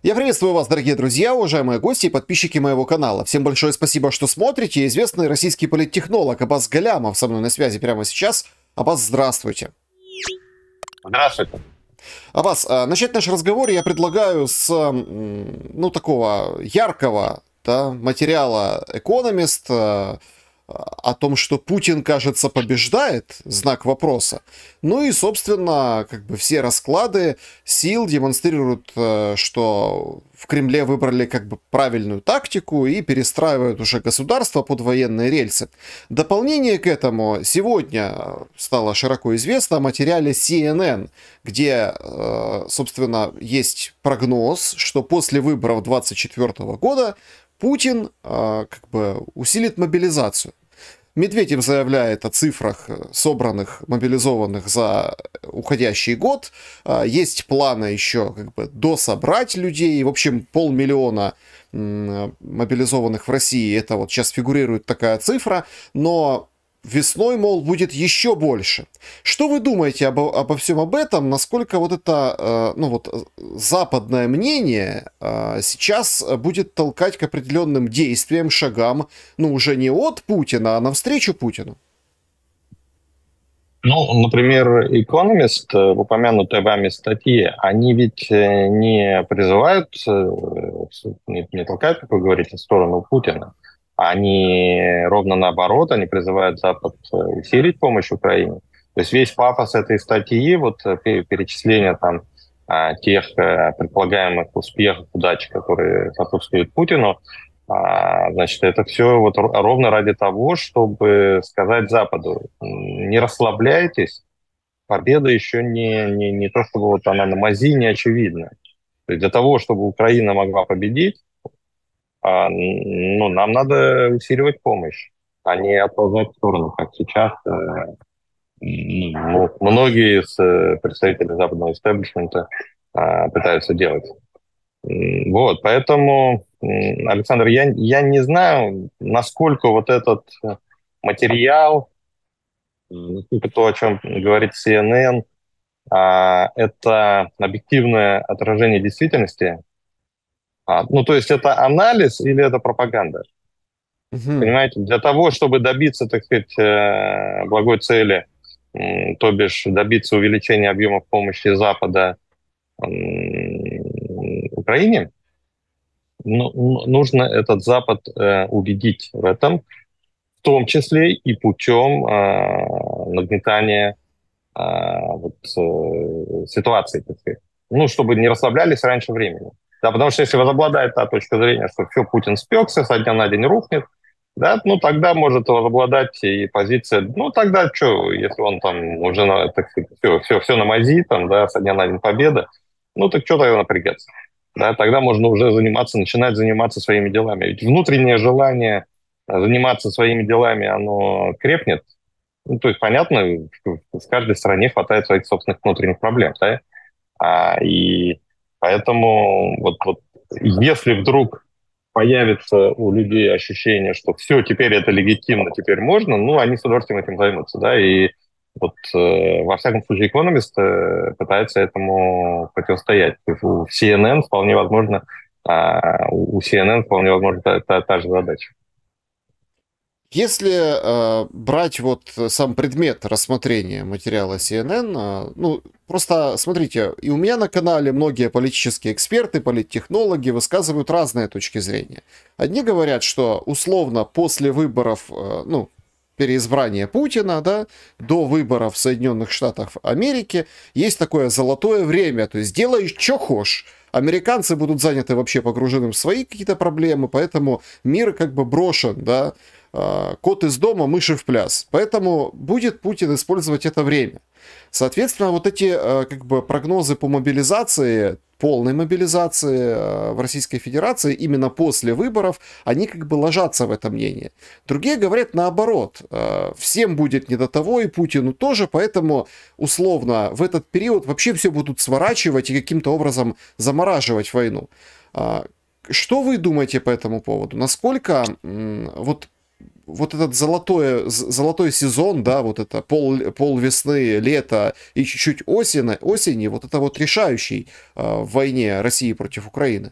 Я приветствую вас, дорогие друзья, уважаемые гости и подписчики моего канала. Всем большое спасибо, что смотрите. Известный российский политтехнолог Аббас Галямов со мной на связи прямо сейчас. Аббас, здравствуйте. Здравствуйте. Аббас, начать наш разговор я предлагаю с, такого яркого, материала Economist, о том, что Путин, кажется, побеждает, знак вопроса. Ну и, собственно, все расклады сил демонстрируют, что в Кремле выбрали правильную тактику и перестраивают уже государство под военные рельсы. Дополнение к этому сегодня стало широко известно о материале CNN, где, собственно, есть прогноз, что после выборов 2024 года Путин усилит мобилизацию. Медведев заявляет о цифрах собранных, мобилизованных за уходящий год. Есть планы еще дособрать людей. В общем, 500 000 мобилизованных в России. Это вот сейчас фигурирует такая цифра. Но весной, мол, будет еще больше. Что вы думаете обо всем об этом? Насколько вот это западное мнение сейчас будет толкать к определенным действиям, шагам, уже не от Путина, а навстречу Путину? Ну, например, Economist в упомянутой вами статье, они ведь не призывают, не толкают, как вы говорите, в сторону Путина. Они ровно наоборот, они призывают Запад усилить помощь Украине. То есть весь пафос этой статьи, перечисление тех предполагаемых успехов, удач, которые сопутствуют Путину, значит, это все ровно ради того, чтобы сказать Западу: не расслабляйтесь, победа еще не то, чтобы она на мази, не очевидна. То есть для того, чтобы Украина могла победить, нам надо усиливать помощь, а не отползать в сторону, как сейчас многие из представителей западного истеблишмента пытаются делать. Вот, поэтому, Александр, я не знаю, насколько вот этот материал, насколько то, о чем говорит CNN, это объективное отражение действительности. То есть это анализ или это пропаганда? Понимаете, для того, чтобы добиться, так сказать, благой цели, то бишь добиться увеличения объемов помощи Запада Украине, нужно этот Запад убедить в этом, в том числе и путем нагнетания ситуации, так сказать. Чтобы не расслаблялись раньше времени. Да, потому что если возобладает та точка зрения, что все, Путин спекся, со дня на день рухнет, да, тогда может возобладать и позиция, тогда что, если он там уже, так сказать, все на мази, со дня на день победа, так что тогда напрягаться? Да, тогда можно уже начинать заниматься своими делами. Ведь внутреннее желание заниматься своими делами, оно крепнет. То есть, понятно, в каждой стране хватает своих собственных внутренних проблем, да? И поэтому если вдруг появится у людей ощущение, что все, теперь это легитимно, теперь можно, они с удовольствием этим займутся, да, и во всяком случае Economist пытается этому противостоять. У CNN вполне возможно, та же задача. Если брать сам предмет рассмотрения материала CNN, просто смотрите, и у меня на канале многие политические эксперты, политтехнологи высказывают разные точки зрения. Одни говорят, что условно после выборов, переизбрания Путина, до выборов в Соединенных Штатах Америки есть такое золотое время, то есть делай, что хочешь. Американцы будут заняты вообще погружены в свои какие-то проблемы, поэтому мир брошен, кот из дома, мыши в пляс. Поэтому будет Путин использовать это время. Соответственно, эти прогнозы по мобилизации, полной мобилизации в Российской Федерации именно после выборов, они ложатся в это мнение. Другие говорят наоборот. Всем будет не до того, и Путину тоже, поэтому условно в этот период вообще все будут сворачивать и каким-то образом замораживать войну. Что вы думаете по этому поводу? Насколько вот этот золотой сезон, да, вот это пол весны, лето и чуть-чуть осени, вот это вот решающий в войне России против Украины?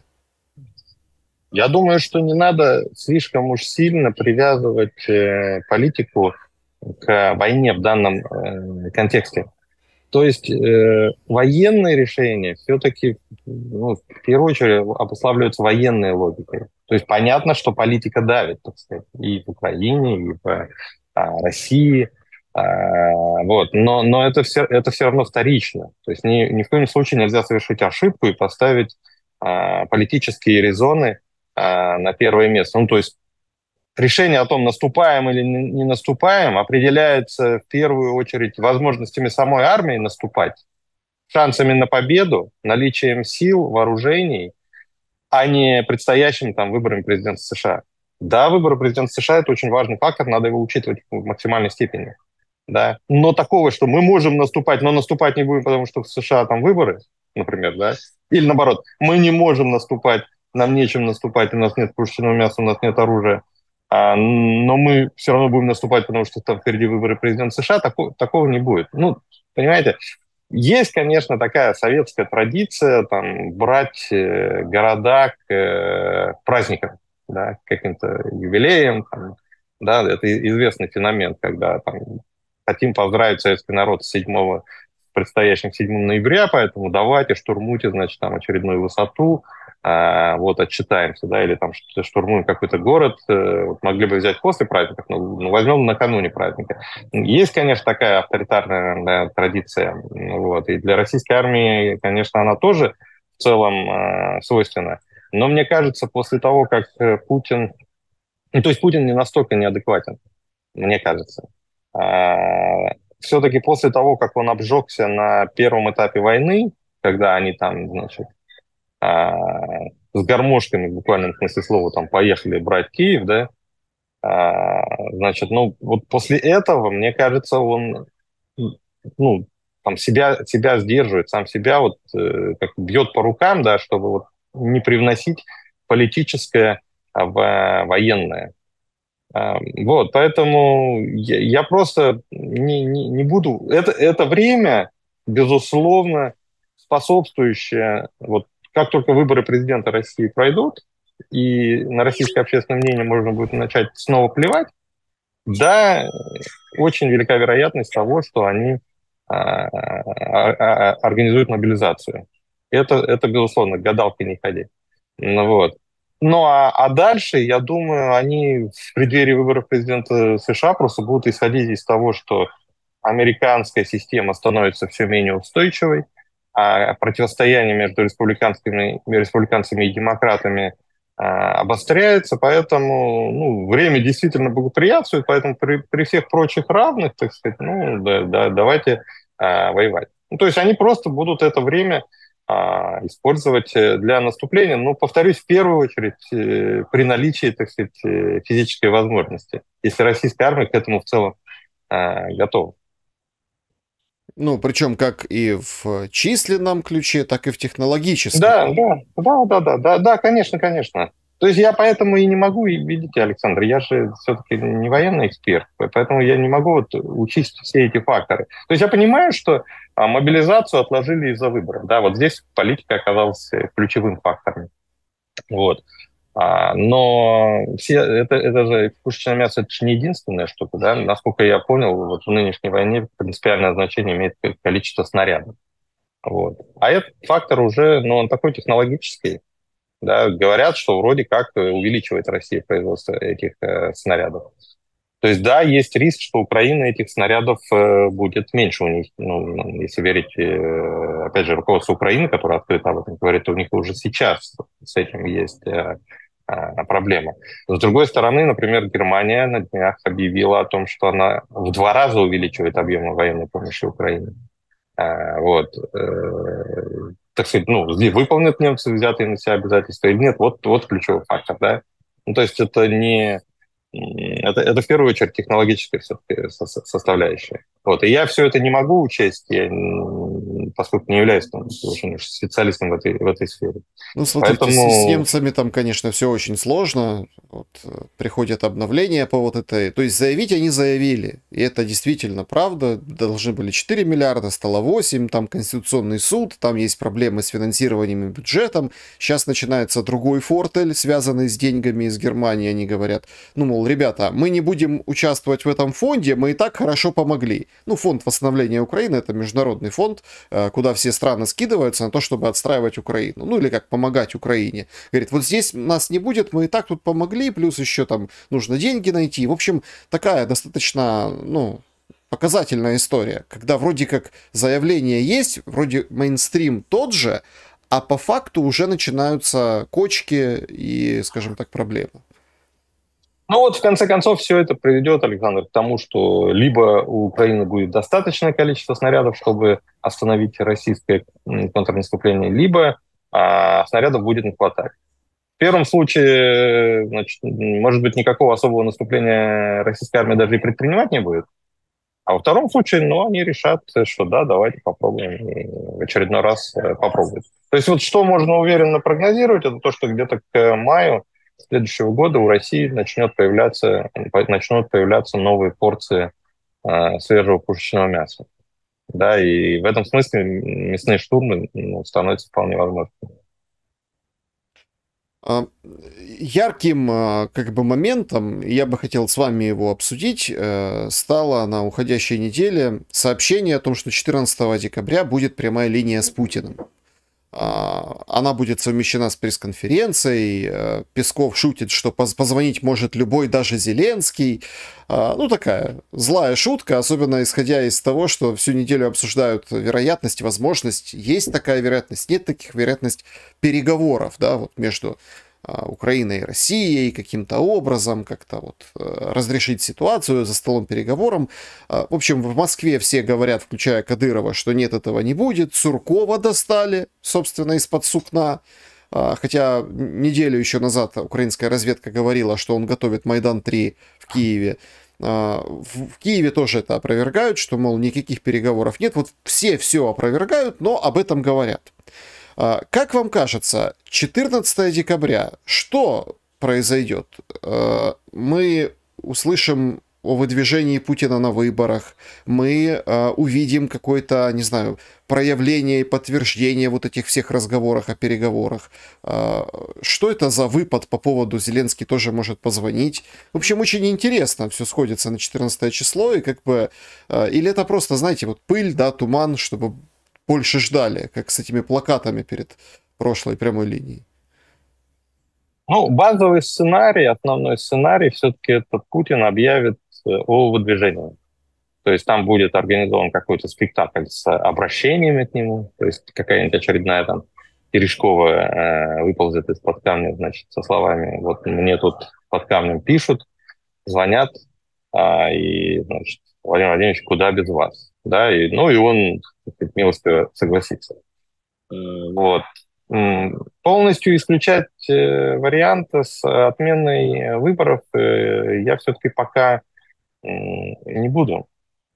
Я думаю, что не надо слишком уж сильно привязывать политику к войне в данном контексте. То есть военные решения все-таки, ну, в первую очередь, обуславливаются военной логикой. То есть понятно, что политика давит, так сказать, и в Украине, и в России. Вот. Но это все равно вторично. То есть ни в коем случае нельзя совершить ошибку и поставить политические резоны на первое место. Ну, то есть решение о том, наступаем или не наступаем, определяется в первую очередь возможностями самой армии наступать, шансами на победу, наличием сил, вооружений, а не предстоящими там выборами президента США. Да, выборы президента США – это очень важный фактор, надо его учитывать в максимальной степени. Да? Но такого, что мы можем наступать, но наступать не будем, потому что в США там выборы, например, да? Или наоборот, мы не можем наступать, нам нечем наступать, у нас нет пушечного мяса, у нас нет оружия, но мы все равно будем наступать, потому что там впереди выборы президента США, такого не будет. Ну, понимаете, есть, конечно, такая советская традиция там, брать города к праздникам, да, к каким-то юбилеям. Там, да, это известный феномен, когда там, хотим поздравить советский народ с предстоящим 7 ноября, поэтому давайте штурмуйте, значит, там очередную высоту, вот отчитаемся, да, или там штурмуем какой-то город, вот могли бы взять после праздников, но возьмем накануне праздника. Есть, конечно, такая авторитарная, да, традиция, вот, и для российской армии, конечно, она тоже в целом свойственна, но мне кажется, после того, как Путин, ну, то есть Путин не настолько неадекватен, мне кажется, все-таки после того, как он обжегся на первом этапе войны, когда они там, значит, с гармошками, в буквальном смысле слова, там, поехали брать Киев, да, значит, ну, вот после этого, мне кажется, он, ну, там, себя сдерживает, сам себя вот как бьет по рукам, да, чтобы вот не привносить политическое в военное. Вот, поэтому я просто не буду... Это время, безусловно, способствующее, вот как только выборы президента России пройдут, и на российское общественное мнение можно будет начать снова плевать, да, очень велика вероятность того, что они организуют мобилизацию. Это безусловно, гадалкой не ходи. Ну, вот. Ну, а дальше, я думаю, они в преддверии выборов президента США просто будут исходить из того, что американская система становится все менее устойчивой, а противостояние между республиканцами и демократами обостряется, поэтому ну, время действительно благоприятствует, поэтому при всех прочих равных, так сказать, ну, да, давайте воевать. Ну, то есть они просто будут это время использовать для наступления. Но, повторюсь, в первую очередь при наличии, так сказать, физической возможности, если российская армия к этому в целом готова. Ну, причем как и в численном ключе, так и в технологическом. Да, конечно, конечно. То есть я поэтому и не могу, видите, Александр, я же все-таки не военный эксперт, поэтому я не могу вот учесть все эти факторы. То есть я понимаю, что мобилизацию отложили из-за выборов. Да, вот здесь политика оказалась ключевым фактором. Вот. Но это же пушечное мясо, это же не единственная штука, да? Насколько я понял, вот в нынешней войне принципиальное значение имеет количество снарядов. Вот. А этот фактор уже, ну, он такой технологический. Да? Говорят, что вроде как увеличивает Россия производство этих снарядов. То есть, да, есть риск, что Украина этих снарядов будет меньше у них. Ну, если верить, опять же, руководству Украины, которое открыто об этом говорит, у них уже сейчас с этим есть проблема. С другой стороны, например, Германия на днях объявила о том, что она в 2 раза увеличивает объемы военной помощи Украине. Вот. Так сказать, ну, выполнят немцы взятые на себя обязательства или нет, вот ключевой фактор, да. Ну, то есть это не... Это в первую очередь технологическая все-таки составляющая. Вот. И я все это не могу учесть, поскольку не являюсь там, специалистом в этой сфере. Ну, смотрите, с Поэтому, немцами там, конечно, все очень сложно. Вот, приходят обновления по вот этой... То есть заявить они заявили. И это действительно правда. Должны были 4 миллиарда, стало 8. Там Конституционный суд, там есть проблемы с финансированием и бюджетом. Сейчас начинается другой фортель, связанный с деньгами из Германии. Они говорят, ну, мол, ребята, мы не будем участвовать в этом фонде, мы и так хорошо помогли. Ну, фонд восстановления Украины — это международный фонд, куда все страны скидываются на то, чтобы отстраивать Украину. Ну, или как помогать Украине. Говорит, вот здесь нас не будет, мы и так тут помогли, плюс еще там нужно деньги найти. В общем, такая достаточно, ну, показательная история, когда вроде как заявление есть, вроде мейнстрим тот же, а по факту уже начинаются кочки и, скажем так, проблемы. ну вот в конце концов все это приведет, Александр, к тому, что либо у Украины будет достаточное количество снарядов, чтобы остановить российское контрнаступление, либо снарядов будет не хватать. В первом случае, значит, может быть, никакого особого наступления российской армии даже и предпринимать не будет. А во втором случае, ну, они решат, что да, давайте попробуем и в очередной раз попробовать. То есть вот что можно уверенно прогнозировать, это то, что где-то к маю следующего года у России начнут появляться новые порции свежего пушечного мяса. Да, и в этом смысле мясные штурмы становятся вполне возможными. А, ярким как бы моментом, я бы хотел с вами его обсудить, стало на уходящей неделе сообщение о том, что 14 декабря будет прямая линия с Путиным. Она будет совмещена с пресс-конференцией. Песков шутит, что позвонить может любой, даже Зеленский. Ну, такая злая шутка, особенно исходя из того, что всю неделю обсуждают вероятность, возможность. Есть такая вероятность, нет таких вероятность переговоров, да, вот между Украиной и Россией каким-то образом, как-то вот разрешить ситуацию за столом переговором. В общем, в Москве все говорят, включая Кадырова, что нет, этого не будет. Суркова достали, собственно, из-под сукна. Хотя неделю еще назад украинская разведка говорила, что он готовит Майдан-3 в Киеве. В Киеве тоже это опровергают, что, мол, никаких переговоров нет. Вот все опровергают, но об этом говорят. Как вам кажется, 14 декабря, что произойдет? Мы услышим о выдвижении Путина на выборах, мы увидим какое-то, не знаю, проявление и подтверждение вот этих всех разговоров о переговорах. Что это за выпад по поводу Зеленский тоже может позвонить? В общем, очень интересно все сходится на 14 число, и как бы... Или это просто, знаете, вот пыль, да, туман, чтобы больше ждали, как с этими плакатами перед прошлой прямой линией. Ну, базовый сценарий, основной сценарий, все-таки это Путин объявит о выдвижении. То есть там будет организован какой-то спектакль с обращениями к нему, то есть какая-нибудь очередная там Терешкова выползет из-под камня, значит, со словами, вот мне тут под камнем пишут, звонят, и, значит, Владимир Владимирович, куда без вас? Да, и, ну, и он, так сказать, милостиво согласится. Вот. Полностью исключать варианты с отменой выборов я все-таки пока не буду.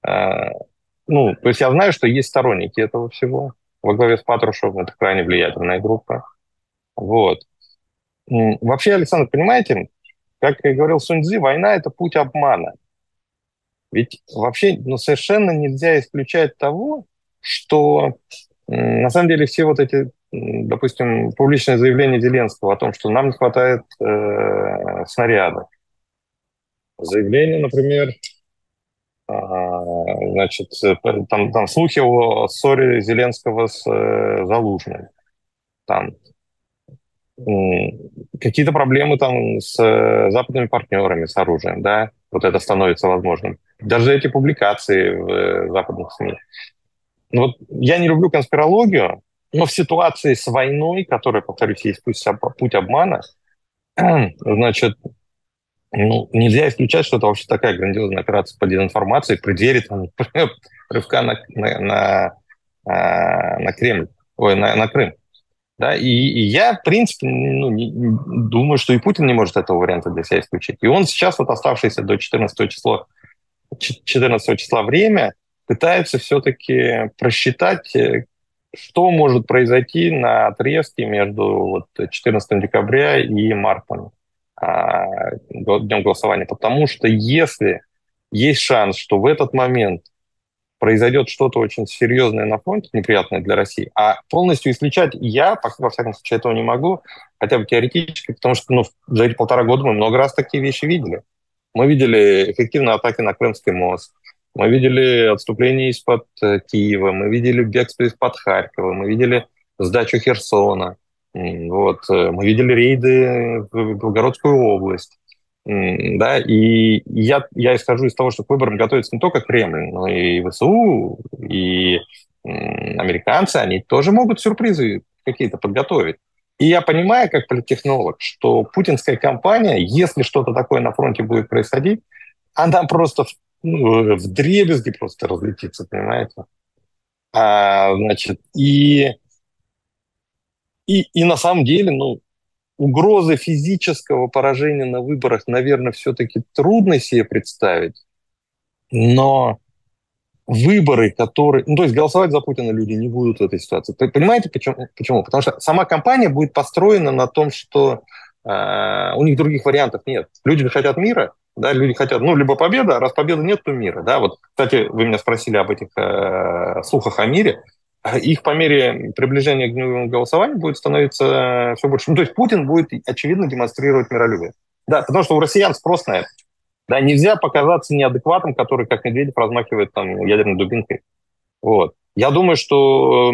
Ну, то есть я знаю, что есть сторонники этого всего. Во главе с Патрушевым это крайне влиятельная группа. Вот. Вообще, Александр, понимаете, как и говорил Сунь Цзы, война — это путь обмана. Ведь вообще совершенно нельзя исключать того, что на самом деле все вот эти, допустим, публичные заявления Зеленского о том, что нам не хватает снарядов. Заявление, например, значит, там слухи о ссоре Зеленского с Залужным. Там какие-то проблемы там с западными партнерами, с оружием, да, вот это становится возможным. Даже эти публикации в западных СМИ. Ну, вот я не люблю конспирологию, но в ситуации с войной, которая, повторюсь, есть путь обмана, значит, ну, нельзя исключать, что это вообще такая грандиозная операция по дезинформации в преддверии там, рывка на Кремль, на Крым. Да, и я, в принципе, думаю, что и Путин не может этого варианта для себя исключить. И он сейчас, вот оставшееся до 14 числа время, пытается все-таки просчитать, что может произойти на отрезке между вот 14 декабря и мартом, днем голосования. Потому что если есть шанс, что в этот момент произойдет что-то очень серьезное на фронте, неприятное для России, а полностью исключать я, во всяком случае, этого не могу, хотя бы теоретически, потому что за эти 1,5 года мы много раз такие вещи видели. Мы видели эффективные атаки на Крымский мост, мы видели отступление из-под Киева, мы видели бегство из-под Харькова, мы видели сдачу Херсона, вот, мы видели рейды в Белгородскую область. Да, и я исхожу из того, что к выборам готовится не только Кремль, но и ВСУ, и американцы, они тоже могут сюрпризы какие-то подготовить. И я понимаю, как политтехнолог, что путинская кампания, если что-то такое на фронте будет происходить, она просто вдребезги просто разлетится, понимаете? Значит, и на самом деле, угрозы физического поражения на выборах, наверное, все-таки трудно себе представить, но выборы, которые... то есть голосовать за Путина люди не будут в этой ситуации. Понимаете, почему? Потому что сама кампания будет построена на том, что у них других вариантов нет. Люди хотят мира, да, люди хотят, либо победа, а раз победы нет, то мира, да. Вот, кстати, вы меня спросили об этих слухах о мире. Их по мере приближения к дню голосования будет становиться все больше. То есть Путин будет, очевидно, демонстрировать миролюбие. Да, потому что у россиян спрос на это. Да, нельзя показаться неадекватом, который, как Медведев, размахивает там ядерной дубинкой. Вот. Я думаю, что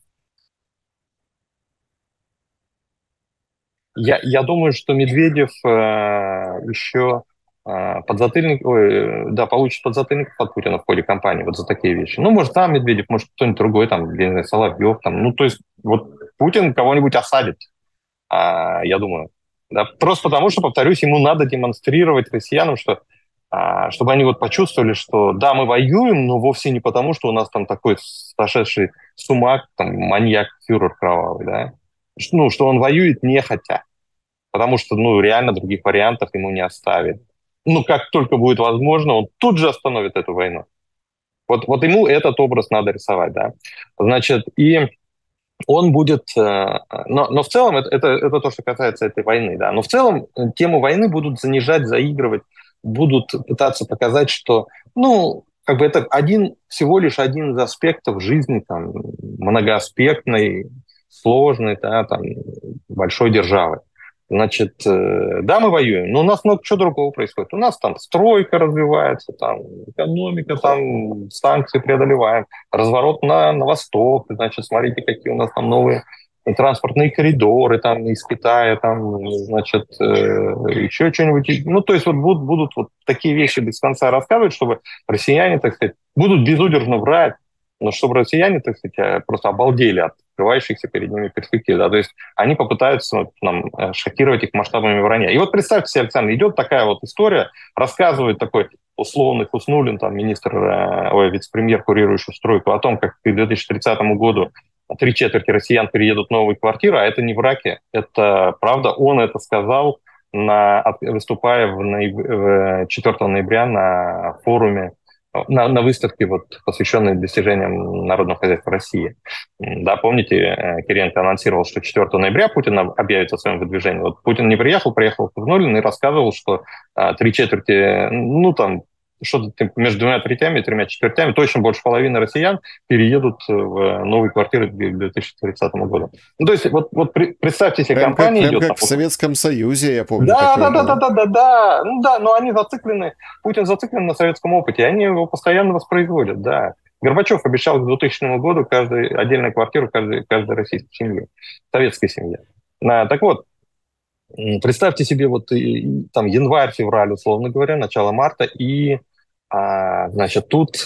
Медведев еще получит подзатыльник от Путина в ходе кампании вот за такие вещи. Может, там Медведев, может, кто-нибудь другой, там, я не знаю, Соловьев, там, то есть, вот Путин кого-нибудь осадит, я думаю. Да, просто потому, что, повторюсь, ему надо демонстрировать россиянам, что чтобы они вот почувствовали, что да, мы воюем, но вовсе не потому, что у нас там такой сошедший с ума, там, маньяк, фюрер кровавый, да, что он воюет нехотя, потому что, реально других вариантов ему не оставит. Как только будет возможно, он тут же остановит эту войну. Вот ему этот образ надо рисовать, да. Значит, и он будет... Но в целом, это то, что касается этой войны, да. Но в целом тему войны будут занижать, заигрывать, будут пытаться показать, что, это всего лишь один из аспектов жизни, там, многоаспектной, сложной, да, там, большой державы. Значит, да, мы воюем, но у нас много чего другого происходит. У нас там стройка развивается, там экономика, там санкции преодолеваем, разворот на восток, значит, смотрите, какие у нас там новые транспортные коридоры там из Китая, там, значит, еще что-нибудь. То есть вот будут вот такие вещи без конца рассказывать, чтобы россияне, так сказать, будут безудержно врать, но чтобы россияне, так сказать, просто обалдели от открывающихся перед ними перспектив. Да? То есть они попытаются шокировать их масштабами вранья. И вот представьте себе, Александр, идет такая вот история, рассказывает такой условный Хуснуллин, там, вице-премьер, курирующий стройку, о том, как к 2030 году 3/4 россиян переедут в новые квартиры, а это не враки, это правда, он это сказал, выступая 4 ноября на форуме, на выставке, посвященной достижениям народного хозяйства России. Да, помните, Кириенко анонсировал, что 4 ноября Путин объявит о своем выдвижении. Вот Путин не приехал Хуснуллин и рассказывал, что 3/4, что-то между 2/3 и 3/4, точно больше половины россиян переедут в новые квартиры к 2030 году. То есть вот представьте себе, компания идет... Прям как в Советском Союзе, я помню. Да. Но они зациклены, Путин зациклен на советском опыте, и они его постоянно воспроизводят, да. Горбачев обещал к 2000 году отдельную квартиру каждой российской семье, советской семье. Так вот, представьте себе там январь-февраль, условно говоря, начало марта, и значит, тут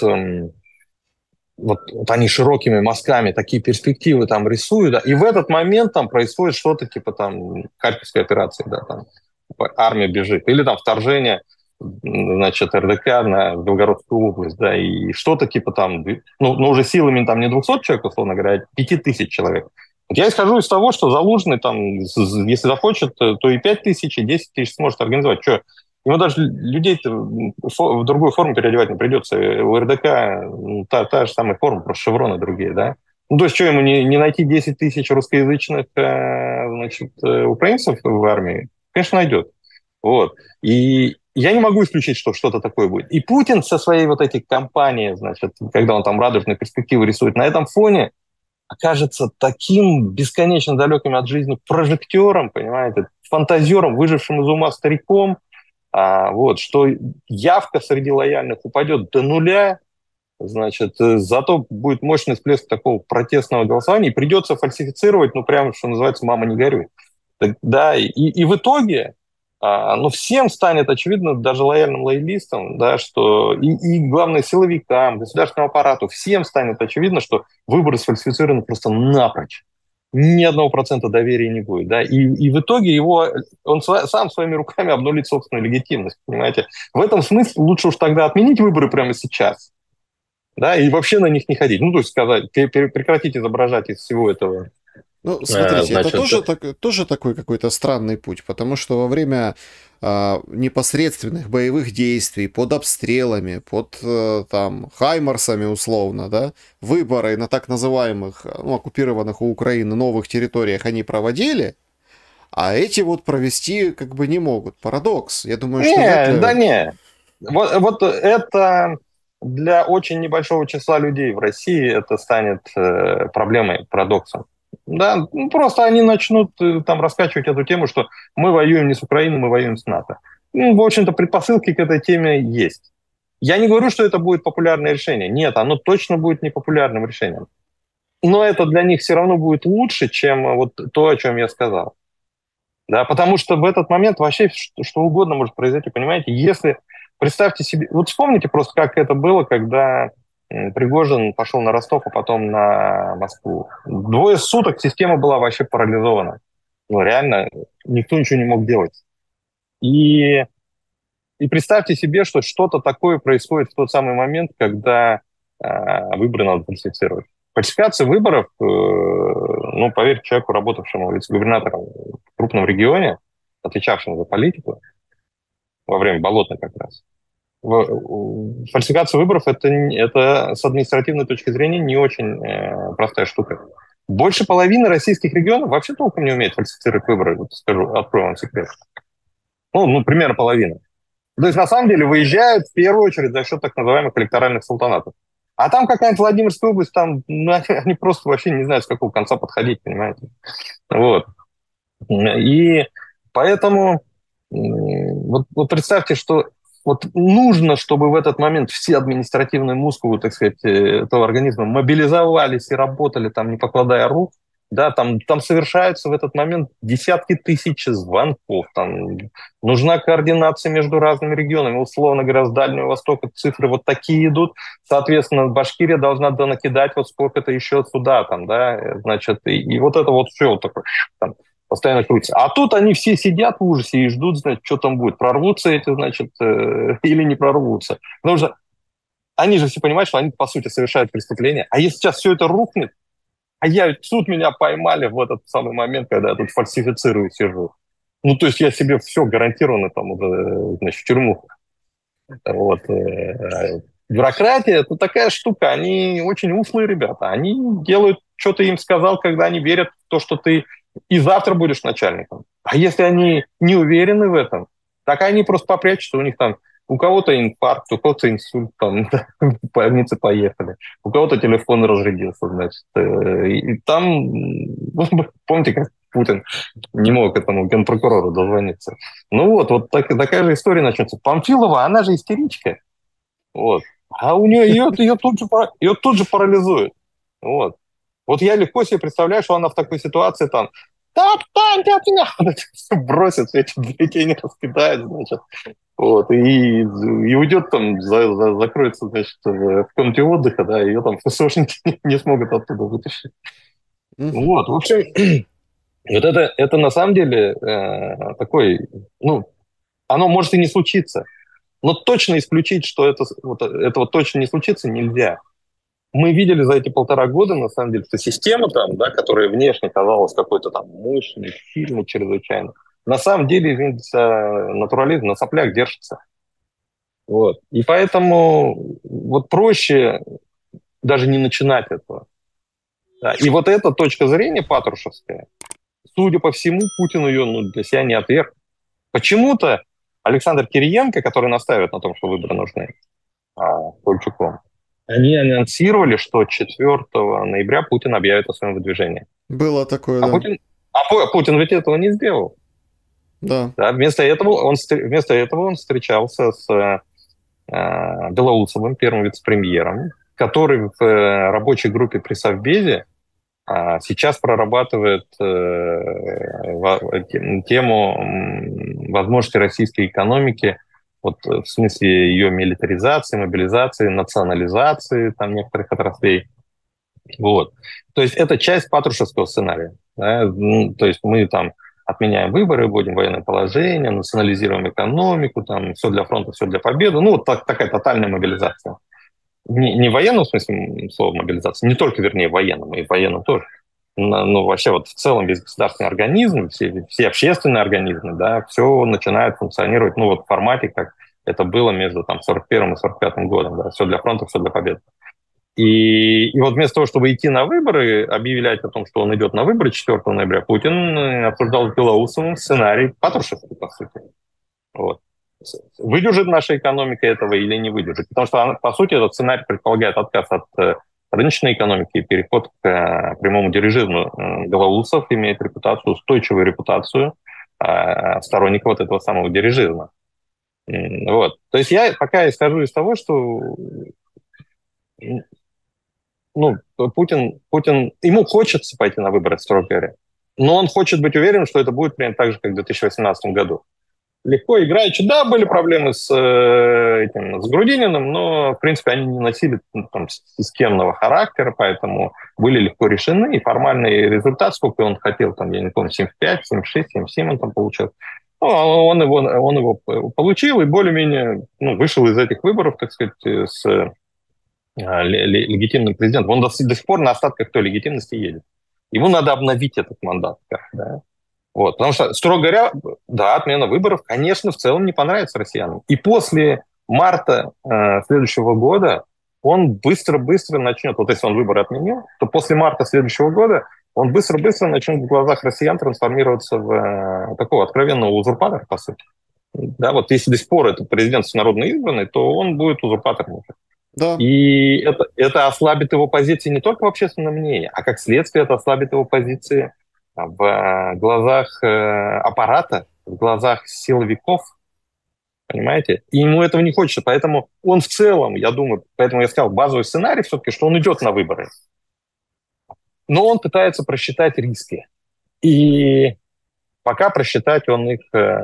они широкими мазками такие перспективы там рисуют, да, и в этот момент там происходит что-то типа там Харьковской операции, да, там армия бежит, или там вторжение, значит, РДК на Белгородскую область, да, и что-то типа там, уже силами там не 200 человек, условно говоря, а 5000 человек. Я исхожу из того, что Залужный там, если захочет, то и 5000, и 10 000 сможет организовать. Что, Ему даже людей-то в другую форму переодевать не придется. У РДК та же самая форма, просто шевроны другие, да? Ну, то есть, что ему не найти 10 тысяч русскоязычных значит, украинцев в армии? Конечно, найдет. Вот. И я не могу исключить, что что-то такое будет. И Путин со своей вот этой кампанией, значит, когда он там радужные перспективы рисует, на этом фоне окажется таким бесконечно далеким от жизни прожектором, понимаете, фантазером, выжившим из ума стариком, вот, что явка среди лояльных упадет до нуля, значит, зато будет мощный всплеск такого протестного голосования, и придется фальсифицировать, ну, прямо, что называется, мама, не горюй. Так, да, и в итоге, ну, всем станет очевидно, даже лояльным лоялистам, да, что и главное, силовикам, государственному аппарату, всем станет очевидно, что выборы сфальсифицированы просто напрочь. Ни одного процента доверия не будет. Да? И в итоге он сам своими руками обнулит собственную легитимность. Понимаете? В этом смысле лучше уж тогда отменить выборы прямо сейчас, да, и вообще на них не ходить. Ну, то есть сказать, прекратить изображать из всего этого, Ну, смотрите, это значит, тоже такой какой-то странный путь, потому что во время непосредственных боевых действий, под обстрелами, под там хаймарсами условно, да, выборы на так называемых, ну, оккупированных у Украины новых территориях они проводили, а эти вот провести как бы не могут. Парадокс. Я думаю, что вряд не, да ли... не. Вот это для очень небольшого числа людей в России это станет проблемой, парадоксом. Да, ну, просто они начнут там раскачивать эту тему, что мы воюем не с Украиной, мы воюем с НАТО. Ну, в общем-то, предпосылки к этой теме есть. Я не говорю, что это будет популярное решение. Нет, оно точно будет непопулярным решением. Но это для них все равно будет лучше, чем вот то, о чем я сказал. Да, потому что в этот момент вообще что угодно может произойти, понимаете? Если, представьте себе, вот вспомните просто, как это было, когда Пригожин пошел на Ростов, а потом на Москву. 2 суток система была вообще парализована. Ну, реально, никто ничего не мог делать. И, и представьте себе, что что-то такое происходит в тот самый момент, когда выборы надо фальсифицировать. Фальсификация выборов, ну, поверьте человеку, работавшему вице-губернатором в крупном регионе, отвечавшему за политику во время Болотной как раз, фальсификация выборов это с административной точки зрения не очень простая штука. Больше половины российских регионов вообще толком не умеет фальсифицировать выборы, вот скажу, открою вам секрет. Ну, примерно половина. То есть, на самом деле, выезжают в первую очередь за счет так называемых электоральных султанатов. А там какая-нибудь Владимирская область, там ну, они просто вообще не знают, с какого конца подходить, понимаете. Вот. И поэтому вот представьте, что вот нужно, чтобы в этот момент все административные мускулы, так сказать, этого организма мобилизовались и работали там, не покладая рук, да, там совершаются в этот момент десятки тысяч звонков, там нужна координация между разными регионами, условно говоря, с Дальнего Востока цифры вот такие идут, соответственно, Башкирия должна донакидать вот сколько-то еще сюда, там, да, значит, и вот это вот все вот такое, там, постоянно крутится. А тут они все сидят в ужасе и ждут, значит, что там будет, прорвутся эти, значит, или не прорвутся. Потому что они же все понимают, что они, по сути, совершают преступление. А если сейчас все это рухнет, тут меня поймали в этот самый момент, когда я тут фальсифицирую, сижу. Ну, то есть я себе все гарантированно там, значит, в тюрьму. Вот. Бюрократия – это такая штука, они очень ушлые ребята. Они делают, что ты им сказал, когда они верят в то, что ты и завтра будешь начальником. А если они не уверены в этом, так они просто попрячутся, у них там у кого-то инфаркт, у кого-то инсульт, там, в больнице поехали, у кого-то телефон разрядился, значит. И там, помните, как Путин не мог этому генпрокурору дозвониться. Ну вот такая же история начнется. Памфилова, она же истеричка. Вот. А у нее ее тут же парализует. Вот. Вот я легко себе представляю, что она в такой ситуации там так, отстаньте от меня! Бросит эти бюллетени, раскидает, значит. Вот, и уйдет там, закроется, значит, в комнате отдыха, да, ее там ФСОшники не смогут оттуда вытащить. Вот, в общем, вот это на самом деле такой, ну, оно может и не случиться, но точно исключить, что этого точно не случится, нельзя. Мы видели за эти 1,5 года, на самом деле, что система там, да, которая внешне казалась какой-то там мощной, сильной чрезвычайно, на самом деле, извините за натурализм, на соплях держится. Вот. И поэтому вот проще даже не начинать этого. Да. И вот эта точка зрения патрушевская, судя по всему, Путин ее для себя не отверг. Почему-то Александр Кириенко, который настаивает на том, что выборы нужны, Кольчуком, они анонсировали, что 4 ноября Путин объявит о своем выдвижении. Было такое, А да. Путин ведь этого не сделал. Да. Да? Вместо этого он встречался с Белоусовым, первым вице-премьером, который в рабочей группе при Совбезе сейчас прорабатывает тему возможности российской экономики, вот в смысле ее милитаризации, мобилизации, национализации там некоторых отраслей. Вот. То есть это часть патрушевского сценария. Да? То есть мы там отменяем выборы, вводим военное положение, национализируем экономику, там все для фронта, все для победы. Ну, вот такая тотальная мобилизация. Не в военном смысле слова мобилизация, не только, вернее, в военном, и в военном тоже. Но вообще вот в целом весь государственный организм, все общественные организмы, да, все начинает функционировать, ну, вот в формате, как это было между там 41 и 45 годом, да, все для фронта, все для победы. И вот вместо того, чтобы идти на выборы, объявлять о том, что он идет на выборы 4 ноября, Путин обсуждал с Белоусовым сценарий Патрушевский, по сути. Вот. Выдержит наша экономика этого или не выдержит? Потому что, по сути, этот сценарий предполагает отказ от рыночной экономики и переход к прямому дирижизму. Белоусов имеет репутацию, устойчивую репутацию сторонника вот этого самого дирижизма. Вот. То есть я пока исхожу из того, что ну, Путин, ему хочется пойти на выборы, строго говоря. Но он хочет быть уверен, что это будет примерно так же, как в 2018 году. Легко играючи. Да, были проблемы с Грудининым, но, в принципе, они не носили там, системного характера, поэтому были легко решены. И формальный результат, сколько он хотел, там, я не помню, 75, 76, 77 он там получил. Ну, он его получил и более-менее вышел из этих выборов, так сказать, с легитимным президентом. Он до сих пор на остатках той легитимности едет. Ему надо обновить этот мандат. Да? Вот, потому что, строго говоря, да, отмена выборов, конечно, в целом не понравится россиянам. И после марта следующего года он быстро-быстро начнет, вот если он выборы отменил, то после марта следующего года он быстро-быстро начнет в глазах россиян трансформироваться в такого откровенного узурпатора, по сути. Да, вот если до сих пор этот президент всенародно избранный, то он будет узурпатором. Да. И это ослабит его позиции не только в общественном мнении, а как следствие это ослабит его позиции в глазах аппарата, в глазах силовиков, понимаете? И ему этого не хочется, поэтому он в целом, я думаю, поэтому я сказал, базовый сценарий все-таки, что он идет на выборы. Но он пытается просчитать риски. И пока просчитать он их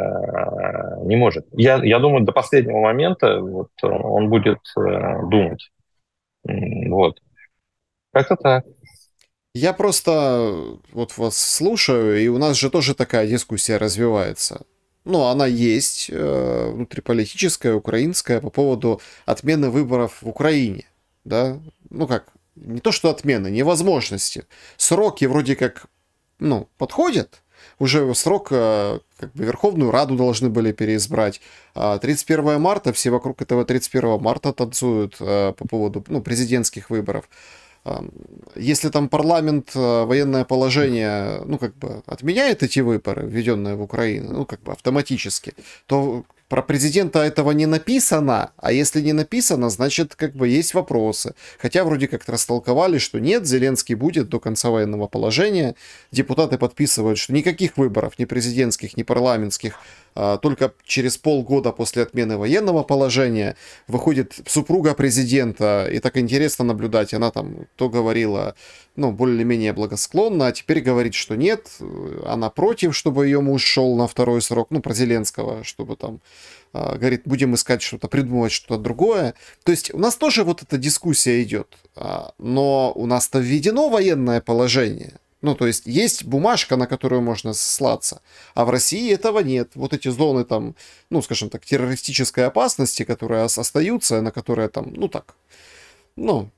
не может. Я думаю, до последнего момента вот, он будет думать. Вот. Как-то так. Я просто вот вас слушаю, и у нас же тоже такая дискуссия развивается. Ну, она есть, внутриполитическая, украинская, по поводу отмены выборов в Украине. Да? Ну как, не то что отмены, невозможности. Сроки вроде как, подходят. Уже срок, как бы Верховную Раду должны были переизбрать. 31 марта, все вокруг этого 31 марта танцуют по поводу президентских выборов. Если там парламент, военное положение, отменяет эти выборы, введенные в Украину, автоматически, то про президента этого не написано, а если не написано, значит, есть вопросы. Хотя вроде как растолковали, что нет, Зеленский будет до конца военного положения. Депутаты подписывают, что никаких выборов, ни президентских, ни парламентских, только через полгода после отмены военного положения выходит супруга президента, и так интересно наблюдать, она там то говорила, более-менее благосклонно, а теперь говорит, что нет, она против, чтобы ее муж шел на второй срок, про Зеленского, чтобы там, говорит, будем искать что-то, придумывать что-то другое. То есть у нас тоже вот эта дискуссия идет, но у нас-то введено военное положение. То есть бумажка, на которую можно ссылаться, а в России этого нет. Вот эти зоны там, скажем так, террористической опасности, которые остаются, на которые там,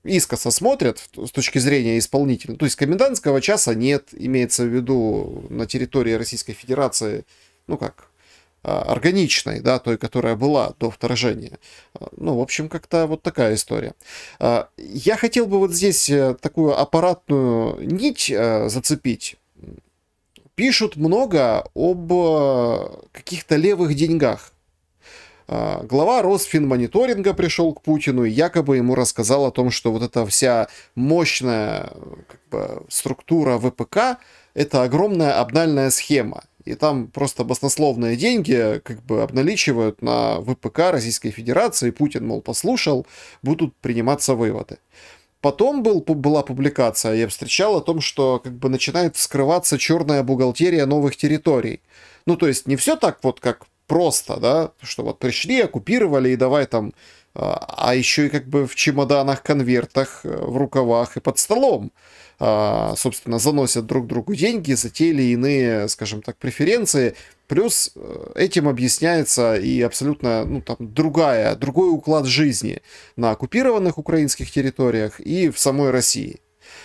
искоса смотрят с точки зрения исполнителя. То есть комендантского часа нет, имеется в виду на территории Российской Федерации, ну как, органичной, да, той, которая была до вторжения. Ну, в общем, как-то вот такая история. Я хотел бы вот здесь такую аппаратную нить зацепить. Пишут много об каких-то левых деньгах. Глава Росфинмониторинга пришел к Путину и якобы ему рассказал о том, что вот эта вся мощная как бы, структура ВПК — это огромная обнальная схема. И там просто баснословные деньги как бы обналичивают на ВПК Российской Федерации. Путин, мол, послушал, будут приниматься выводы. Потом была публикация, я встречал о том, что как бы начинает вскрываться черная бухгалтерия новых территорий. Ну, то есть не все так вот, как просто, да, что вот пришли, оккупировали и давай там, а еще и как бы в чемоданах, конвертах, в рукавах и под столом, собственно, заносят друг другу деньги за те или иные, скажем так, преференции. Плюс этим объясняется и абсолютно, ну, там, другой уклад жизни на оккупированных украинских территориях и в самой России.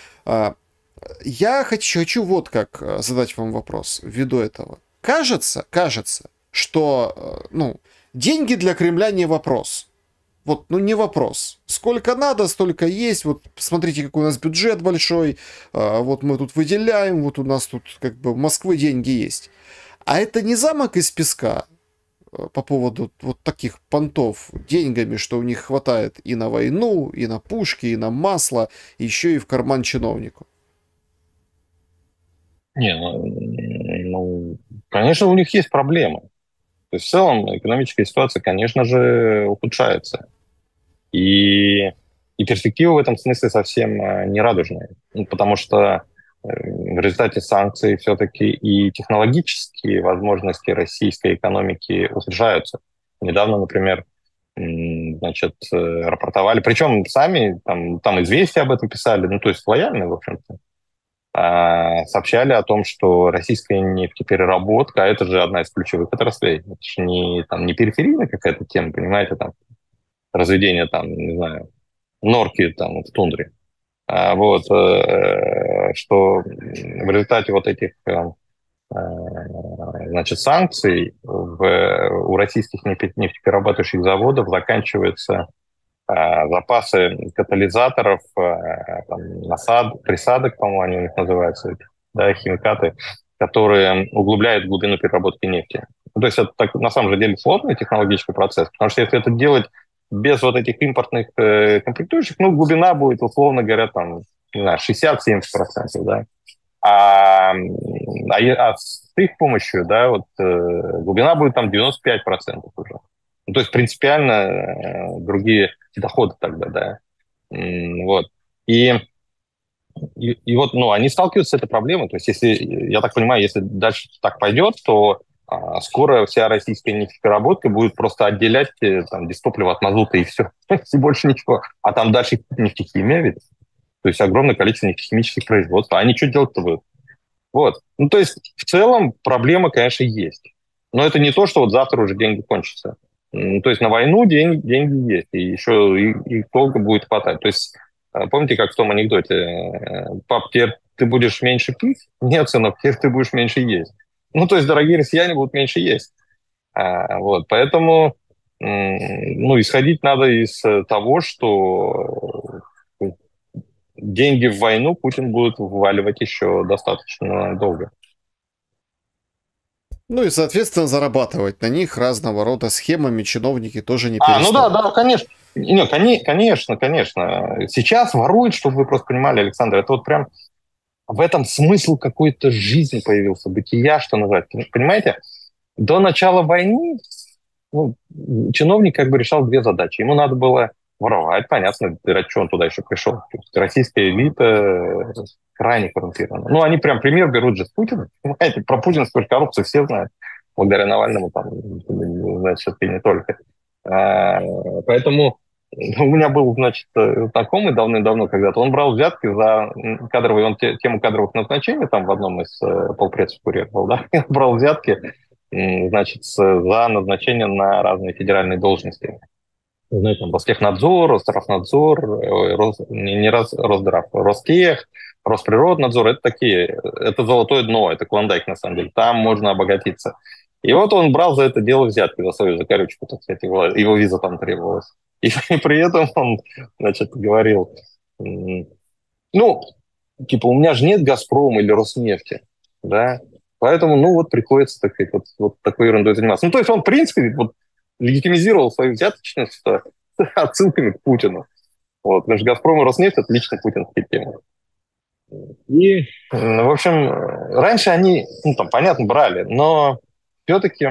Я хочу вот как задать вам вопрос ввиду этого. Кажется, что, ну, деньги для Кремля не вопрос. Вот, ну, не вопрос. Сколько надо, столько есть. Вот, посмотрите, какой у нас бюджет большой. Вот мы тут выделяем. Вот у нас тут, как бы, в Москвы деньги есть. А это не замок из песка по поводу вот таких понтов деньгами, что у них хватает и на войну, и на пушки, и на масло, и еще и в карман чиновнику. Не, конечно, у них есть проблемы. То есть в целом экономическая ситуация, конечно же, ухудшается. И перспективы в этом смысле совсем не радужные. Ну, потому что в результате санкций все-таки и технологические возможности российской экономики ухудшаются. Недавно, например, значит, рапортовали, причем сами там «Известия» об этом писали, ну, то есть лояльно, в общем-то, сообщали о том, что российская нефтепереработка, а это же одна из ключевых отраслей, это же не периферийная какая-то тема, понимаете, там, разведение, там, не знаю, норки там в тундре. Что в результате вот этих значит, санкций у российских нефтеперерабатывающих заводов заканчиваются запасы катализаторов, присадок, по-моему, они у них называются, да, химикаты, которые углубляют глубину переработки нефти. Ну, то есть это на самом деле сложный технологический процесс, потому что если это делать без вот этих импортных комплектующих, ну, глубина будет, условно говоря, там, не знаю, 60-70%, да. С их помощью, да, вот глубина будет там 95% уже. Ну, то есть принципиально другие доходы тогда, да. Вот. И вот, ну, они сталкиваются с этой проблемой. То есть, если, я так понимаю, если дальше так пойдет, то скоро вся российская нефтепереработка будет просто отделять там, дистопливо от мазута и все. И больше ничего. А там дальше нефтехимия ведь. То есть огромное количество нефтехимических производств. А они что делать-то будут? Вот. Ну, то есть, в целом, проблема, конечно, есть. Но это не то, что вот завтра уже деньги кончатся. То есть на войну деньги есть, и еще их долго будет хватать. То есть помните, как в том анекдоте, пап, теперь ты будешь меньше пить? Нет, сынок, теперь ты будешь меньше есть. Ну, то есть дорогие россияне будут меньше есть. Вот, поэтому, ну, исходить надо из того, что деньги в войну Путин будет вываливать еще достаточно долго. Ну и, соответственно, зарабатывать на них разного рода схемами чиновники тоже не Ну да, перестанут. да, конечно. Нет, конечно, конечно. Сейчас воруют, чтобы вы просто понимали, Александр, это вот прям в этом смысл какой-то жизни появился, бытия, что называется. Понимаете, до начала войны ну, чиновник как бы решал две задачи. Ему надо было воровать, понятно, ради чего он туда еще пришел. То есть российская элита крайне коррумпирована. Ну, они прям пример берут же с Путина. Понимаете, про путинскую коррупцию все знают. Благодаря Навальному там, значит, и не только. Поэтому у меня был, значит, знакомый давным-давно когда-то, он брал взятки за кадровые, он тему кадровых назначений там в одном из полпредств курировал, да, он брал взятки, значит, за назначение на разные федеральные должности. знаете, там Ростехнадзор, Росздравнадзор, не Росздрав, Ростех, Росприроднадзор, это такие, это золотое дно, это клондайк на самом деле, там можно обогатиться. И вот он брал за это дело взятки, за свою закорючку, так сказать, его виза там требовалась. И при этом он, значит, говорил, ну, типа, у меня же нет «Газпрома» или «Роснефти», да, поэтому, ну, вот приходится, так сказать, вот такой ерундой заниматься. Ну, то есть он, в принципе, вот легитимизировал свою взяточность отсылками к Путину. Вот, потому что «Газпром» и «Роснефть» — это лично путинские темы. И, в общем, раньше они, ну, там, понятно, брали, но все-таки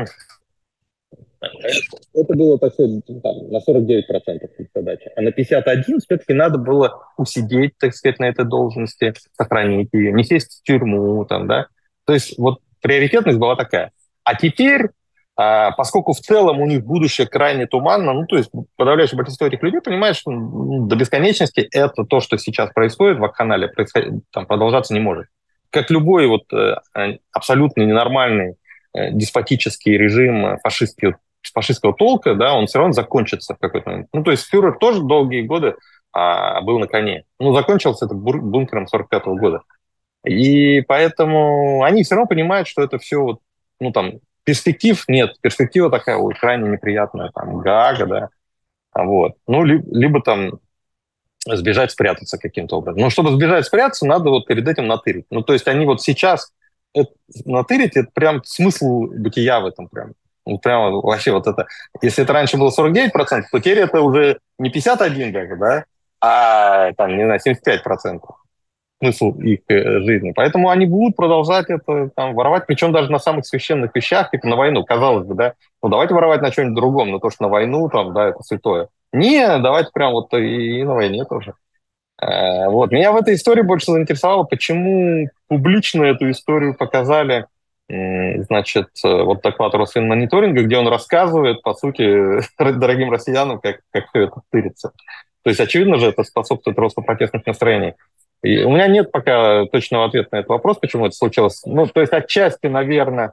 это было, так сказать, там, на 49% задача. А на 51% все-таки надо было усидеть, так сказать, на этой должности, сохранить ее, не сесть в тюрьму, там, да. То есть вот приоритетность была такая. А теперь, поскольку в целом у них будущее крайне туманно, ну, то есть подавляющее большинство этих людей понимает, что до бесконечности это то, что сейчас происходит в Вакханале, там, продолжаться не может. Как любой вот абсолютно ненормальный деспотический режим фашистского толка, да, он все равно закончится в какой-то момент. Ну, то есть фюрер тоже долгие годы был на коне. Ну, закончился это бункером 45-го года. И поэтому они все равно понимают, что это все, вот, ну, там, перспектив нет. Перспектива такая, ой, крайне неприятная, там, Гаага, да, вот. Ну, либо там сбежать, спрятаться каким-то образом. Но чтобы сбежать, спрятаться, надо вот перед этим натырить. Ну, то есть они вот сейчас натырить, это прям смысл бытия в этом прям. Ну, прямо вообще вот это. Если это раньше было 49%, то теперь это уже не 51, как, да, а там, не знаю, 75% смысл их жизни. Поэтому они будут продолжать это там, воровать, причем даже на самых священных вещах, типа на войну. Казалось бы, да, ну давайте воровать на чем-нибудь другом, на то, что на войну, там, да, это святое. Не, давайте прям вот и на войне тоже. Вот. Меня в этой истории больше заинтересовало, почему публично эту историю показали, значит, вот доклад Росфинмониторинга, где он рассказывает, по сути, дорогим россиянам, как все это тырится. То есть, очевидно же, это способствует росту протестных настроений. И у меня нет пока точного ответа на этот вопрос, почему это случилось. Ну, то есть, отчасти, наверное,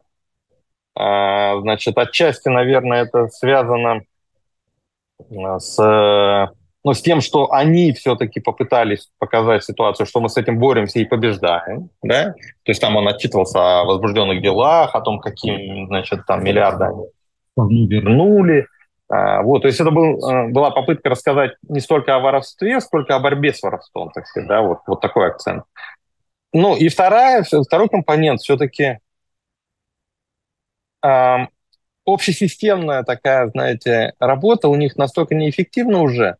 это связано с тем, что они все-таки попытались показать ситуацию, что мы с этим боремся и побеждаем, да? То есть там он отчитывался о возбужденных делах, о том, каким, значит, там миллиарды они вернули. Вот, то есть это была попытка рассказать не столько о воровстве, сколько о борьбе с воровством, так сказать, да, вот такой акцент. Ну и второй компонент все-таки общесистемная такая, знаете, работа у них настолько неэффективна уже,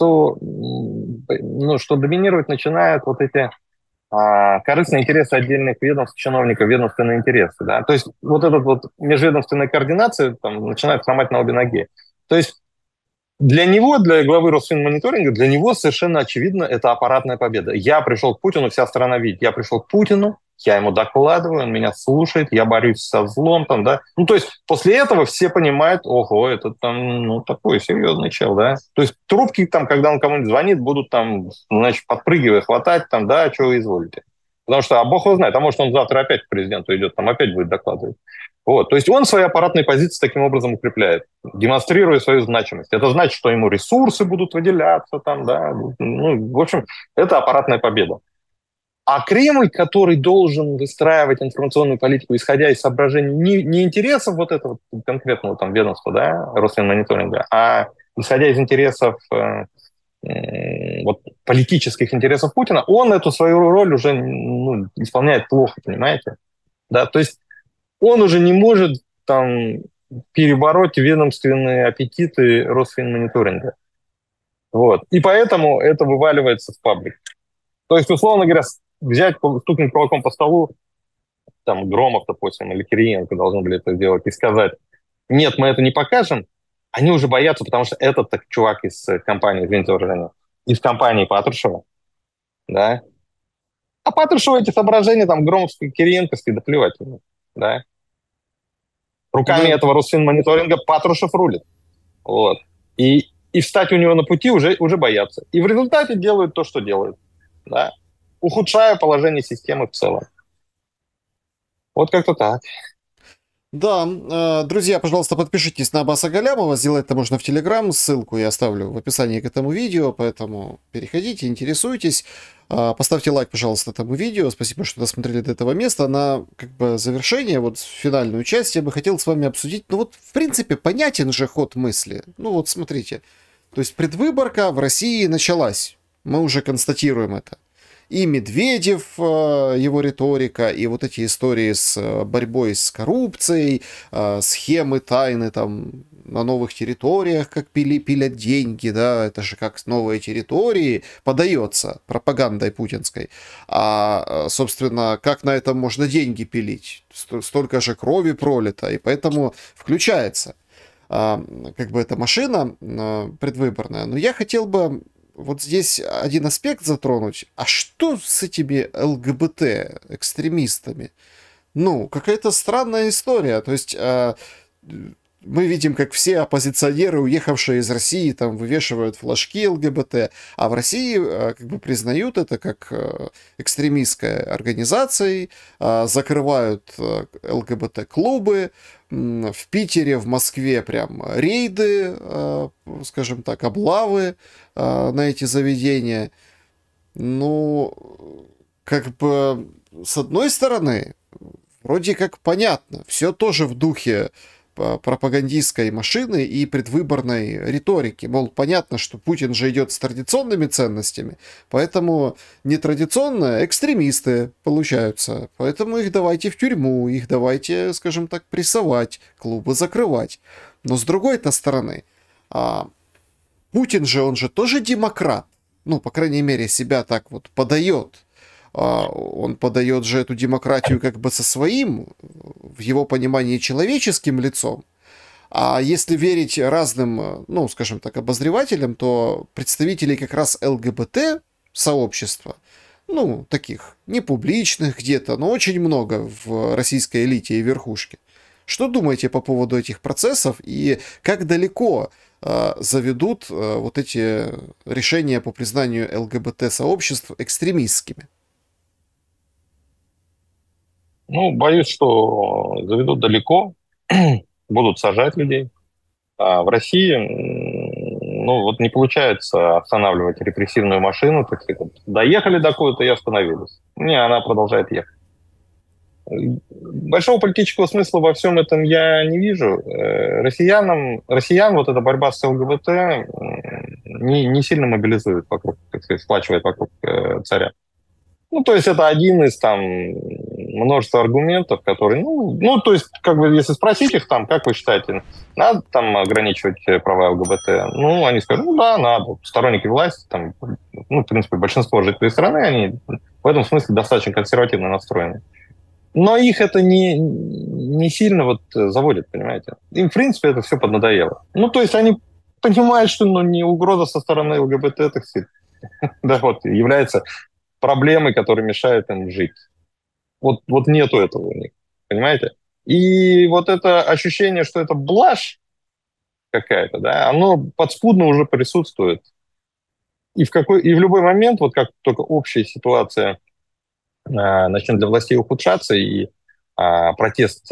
что доминировать начинают вот эти корыстные интересы отдельных ведомств, чиновников, ведомственные интересы. Да? То есть вот эта вот межведомственная координация там, начинает хромать на обе ноги. То есть для него, для главы Росфинмониторинга, для него совершенно очевидно, это аппаратная победа. Я пришел к Путину, вся страна видит, я пришел к Путину, я ему докладываю, он меня слушает, я борюсь со злом, там, да. Ну, то есть после этого все понимают, ого, это там, ну, такой серьезный чел, да. То есть трубки там, когда он кому-нибудь звонит, будут там, значит, подпрыгивая, хватать, там, да, что вы изволите. Потому что, бог его знает, а может он завтра опять к президенту идет, там опять будет докладывать. Вот. То есть он свои аппаратные позиции таким образом укрепляет, демонстрируя свою значимость. Это значит, что ему ресурсы будут выделяться, там, да. Ну, в общем, это аппаратная победа. А Кремль, который должен выстраивать информационную политику, исходя из соображений не интересов вот этого конкретного там ведомства, да, Росфинмониторинга, а исходя из интересов вот, политических интересов Путина, он эту свою роль уже исполняет плохо, понимаете? Да, то есть он уже не может там перебороть ведомственные аппетиты Росфинмониторинга. Вот. И поэтому это вываливается в паблик. То есть, условно говоря, взять, стукнуть кулаком по столу, там, Громов, допустим, или Кириенко должны были это сделать, и сказать, нет, мы это не покажем, они уже боятся, потому что этот так, чувак из компании, извините за выражение, из компании Патрушева, да, а Патрушева эти соображения, там, Громовские, Кириенковские, да плевать ему, да. Руками Да. этого Росфинмониторинга Патрушев рулит. Вот. И встать у него на пути уже боятся. И в результате делают то, что делают. Да? Ухудшая положение системы в целом. Вот как-то так. Да, друзья, пожалуйста, подпишитесь на Аббаса Галямова, сделать это можно в Телеграм, ссылку я оставлю в описании к этому видео, поэтому переходите, интересуйтесь. Поставьте лайк, пожалуйста, этому видео, спасибо, что досмотрели до этого места. На как бы завершение, вот финальную часть я бы хотел с вами обсудить, ну вот, в принципе, понятен же ход мысли. Ну вот, смотрите, то есть предвыборка в России началась, мы уже констатируем это. И Медведев, его риторика, и вот эти истории с борьбой с коррупцией, схемы тайны там на новых территориях, как пилят деньги, да, это же как новые территории подается пропагандой путинской. Собственно, как на этом можно деньги пилить? Столько же крови пролито, и поэтому включается как бы эта машина предвыборная. Но я хотел бы вот здесь один аспект затронуть. А что с этими ЛГБТ-экстремистами? Ну, какая-то странная история. То есть мы видим, как все оппозиционеры, уехавшие из России, там вывешивают флажки ЛГБТ, а в России как бы признают это как экстремистской организацией, закрывают ЛГБТ-клубы. В Питере, в Москве прям рейды, скажем так, облавы на эти заведения. Ну, как бы, с одной стороны, вроде как понятно, все тоже в духе пропагандистской машины и предвыборной риторики. Мол, понятно, что Путин же идет с традиционными ценностями, поэтому нетрадиционные экстремисты получаются. Поэтому их давайте в тюрьму, их давайте, скажем так, прессовать, клубы закрывать. Но с другой-то стороны, Путин же, он же тоже демократ. Ну, по крайней мере, себя так вот подает. Он подает же эту демократию как бы со своим, в его понимании, человеческим лицом. А если верить разным, ну, скажем так, обозревателям, то представителей как раз ЛГБТ сообщества, ну, таких, не публичных где-то, но очень много в российской элите и верхушке. Что думаете по поводу этих процессов и как далеко заведут вот эти решения по признанию ЛГБТ-сообществ экстремистскими? Ну, боюсь, что заведут далеко, будут сажать людей. А в России, ну, вот не получается останавливать репрессивную машину, так сказать. Доехали до куда-то и остановились. Не, она продолжает ехать. Большого политического смысла во всем этом я не вижу. Россиян вот эта борьба с ЛГБТ не сильно мобилизует вокруг, так сказать, сплачивает вокруг царя. Ну, то есть это один из там множества аргументов, которые, то есть, как бы, если спросить их там, как вы считаете, надо там ограничивать права ЛГБТ? Ну, они скажут, ну да, надо. Сторонники власти, там, ну, в принципе, большинство жителей страны, они в этом смысле достаточно консервативно настроены. Но их это не сильно вот заводит, понимаете? Им, в принципе, это все поднадоело. Ну, то есть они понимают, что не угроза со стороны ЛГБТ, так сказать, да, вот, является проблемой, которая мешает им жить. Вот нету этого у них, понимаете? И вот это ощущение, что это блажь какая-то, да, оно подспудно уже присутствует. И в любой момент, вот как только общая ситуация начнет для властей ухудшаться, и протест,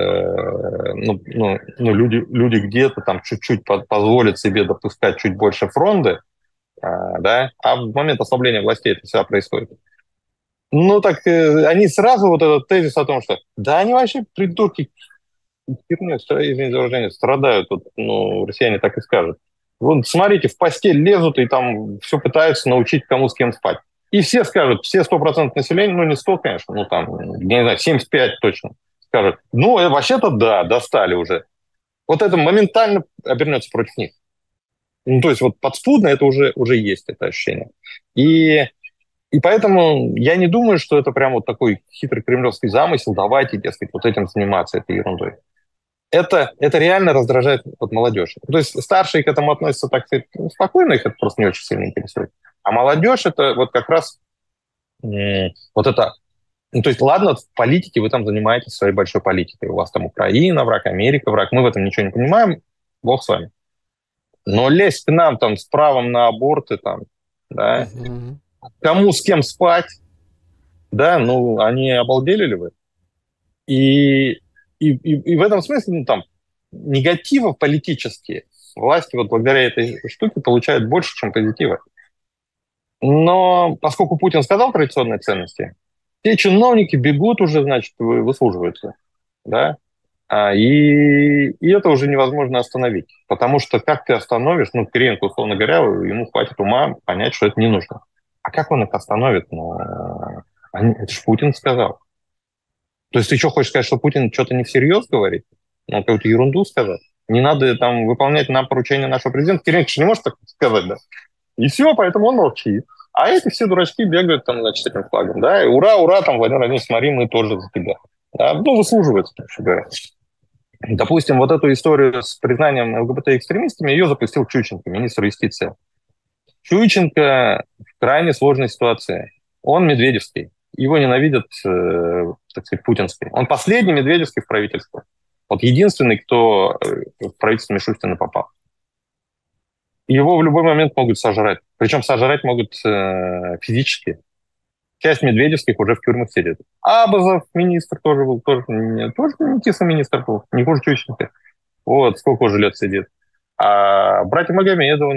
люди где-то там чуть-чуть позволят себе допускать чуть больше фронты, да, а в момент ослабления властей это всегда происходит. Ну, так они сразу вот этот тезис о том, что да, они вообще придурки, херню, извините за выражение, страдают. Вот, ну, россияне так и скажут. Вот смотрите, в постель лезут и там все пытаются научить, кому с кем спать. И все скажут, все 100% населения, ну, не 100, конечно, ну, там, не знаю, 75 точно, скажут, ну, вообще-то да, достали уже. Вот это моментально обернется против них. Ну, то есть вот подспудно это уже есть, это ощущение. И поэтому я не думаю, что это прям вот такой хитрый кремлевский замысел, давайте, дескать, вот этим заниматься, этой ерундой. Это реально раздражает вот молодежь. То есть старшие к этому относятся, так сказать, спокойно, их это просто не очень сильно интересует. А молодежь это вот как раз вот это... Ну, то есть, ладно, в политике вы там занимаетесь своей большой политикой. У вас там Украина, враг, Америка, враг. Мы в этом ничего не понимаем, бог с вами. Но лезть к нам там с правом на аборты, там, да, Мгм. кому с кем спать, да, ну, они обалдели ли вы? И и в этом смысле, ну, там, негатива политические власти вот благодаря этой штуке получают больше, чем позитива. Но поскольку Путин сказал традиционные ценности, те чиновники бегут уже, значит, выслуживаются, да, и это уже невозможно остановить, потому что как ты остановишь, ну, Кириенко, условно говоря, ему хватит ума понять, что это не нужно. А как он их остановит? Ну, это же Путин сказал. То есть ты что, хочешь сказать, что Путин что-то не всерьез говорит? Он какую-то ерунду сказал? Не надо там выполнять нам поручения нашего президента? Кириенко же не может так сказать, да? И все, поэтому он молчит. А эти все дурачки бегают там, значит, с этим флагом, да, и ура, ура, там, Владимир Владимирович, смотри, мы тоже за тебя. Да? Ну, выслуживаются, короче говоря. Допустим, вот эту историю с признанием ЛГБТ-экстремистами, ее запустил Чученко, министр юстиции. Чученко в крайне сложной ситуации. Он медведевский. Его ненавидят, так сказать, путинские. Он последний медведевский в правительстве. Вот единственный, кто в правительство Мишустина попал. Его в любой момент могут сожрать. Причем сожрать могут физически. Часть медведевских уже в тюрьмах сидит. Абазов министр тоже был, тоже не кислый министр был, не хуже Чученко. Вот, сколько уже лет сидит. А братья Магомедовы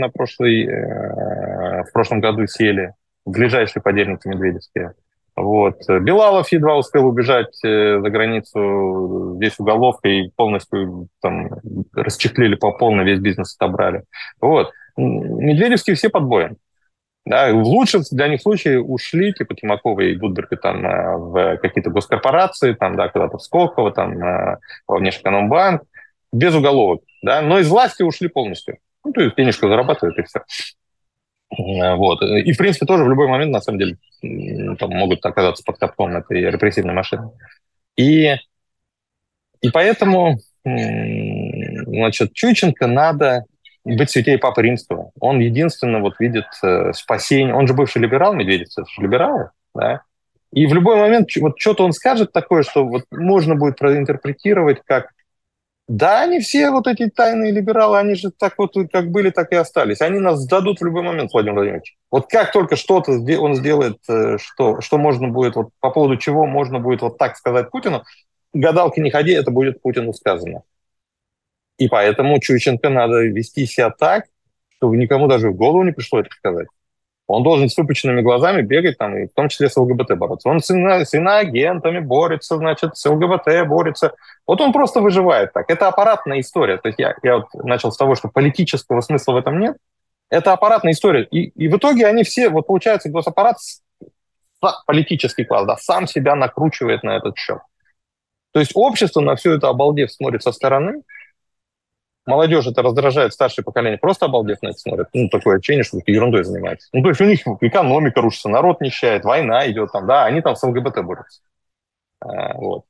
в прошлом году сели, ближайшие подельники медведевские. Вот. Билалов едва успел убежать за границу, здесь уголовка, и полностью там расчехлили по полной, весь бизнес отобрали. Вот. Медведевские все под боем. Да, в лучшем для них случае ушли, типа Тимакова и Будберга, там, в какие-то госкорпорации, там, да, куда-то в Сколково, там, во Внешэкономбанк, без уголовок, да, но из власти ушли полностью. Ну, то есть денежку зарабатывают, и все. Вот. И, в принципе, тоже в любой момент, на самом деле, там, могут оказаться под капком этой репрессивной машины. И поэтому, значит, Чученко надо быть святей Папы Римского. Он единственно вот видит спасение. Он же бывший либерал, Медведев, это же либералы, да? И в любой момент вот что-то он скажет такое, что вот можно будет проинтерпретировать как да, они все вот эти тайные либералы, они же так вот как были, так и остались. Они нас сдадут в любой момент, Владимир Владимирович. Вот как только что-то он сделает, что можно будет, вот по поводу чего можно будет вот так сказать Путину, гадалки не ходи, это будет Путину сказано. И поэтому Чученко надо вести себя так, чтобы никому даже в голову не пришло это сказать. Он должен с выпученными глазами бегать, там, и в том числе с ЛГБТ бороться. Он с иноагентами борется, значит, с ЛГБТ борется. Вот он просто выживает так. Это аппаратная история. То есть я вот начал с того, что политического смысла в этом нет. Это аппаратная история. И в итоге они все, вот получается, госаппарат, политический класс, да, сам себя накручивает на этот счет. То есть общество на все это обалдев смотрит со стороны. Молодежь это раздражает, старшее поколение просто обалдев на это смотрит. Ну, такое ощущение, что ерундой занимаются. Ну, то есть у них экономика рушится, народ нищает, война идет там, да, они там с ЛГБТ борются. Вот.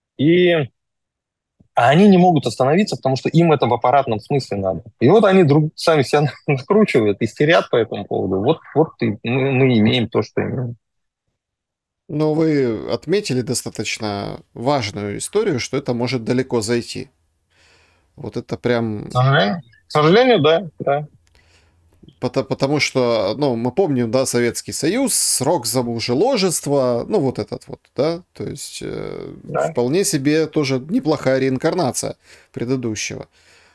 А они не могут остановиться, потому что им это в аппаратном смысле надо. И вот они сами себя накручивают, истерят по этому поводу. Вот мы имеем то, что имеем. Но вы отметили достаточно важную историю, что это может далеко зайти. Вот это прям... К сожалению, да, да. Потому что, ну, мы помним, да, Советский Союз, срок за мужеложество, ну, вот этот вот, да, то есть Да. вполне себе тоже неплохая реинкарнация предыдущего.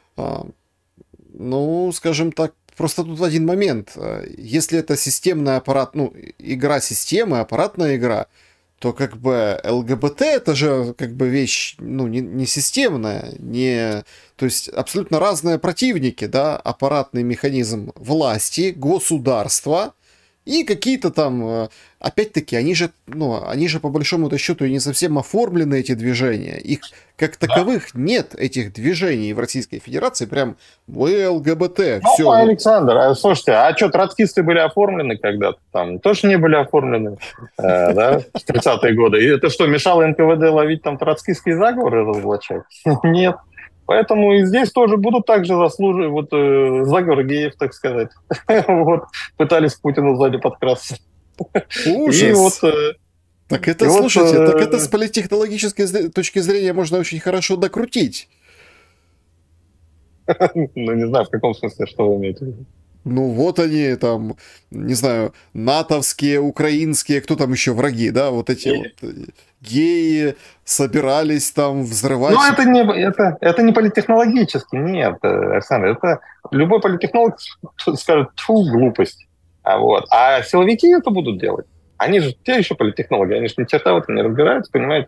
Ну, скажем так, просто тут один момент. Если это системный аппарат, ну, игра системы, аппаратная игра, то как бы ЛГБТ это же как бы вещь, ну, не системная, не... То есть абсолютно разные противники, да, аппаратный механизм власти, государства и какие-то там, опять-таки, они же по большому счету и не совсем оформлены, эти движения. Их как таковых нет, этих движений в Российской Федерации, прям мы ЛГБТ, Ну, все. Александр, слушайте, а что, троцкисты были оформлены когда-то там? Тоже не были оформлены, да, в 30-е годы. И это что, мешало НКВД ловить там троцкистские заговоры разоблачать? Нет. Поэтому и здесь тоже будут также заслуживать вот заговор геев, так сказать. Вот, пытались к Путину сзади подкрасться. Ужас! И вот... Так это, слушайте, так это с политтехнологической точки зрения можно очень хорошо докрутить. Ну, не знаю, в каком смысле, что вы имеете в виду. Ну вот они там, не знаю, натовские, украинские, кто там еще враги, да, вот эти вот геи собирались там Но взрывать. это не политтехнологически, нет, Александр. Это любой политтехнолог скажет, фу, глупость. А силовики это будут делать. Они же те еще политтехнологи, они же ни черта в этом не разбираются, понимаете?